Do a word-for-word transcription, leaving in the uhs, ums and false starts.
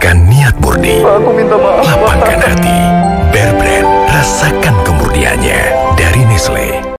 Banggakan niat murni. Aku minta maaf. Lapangkan hati. Bear Brand, rasakan kemurniannya. Dari Nestle.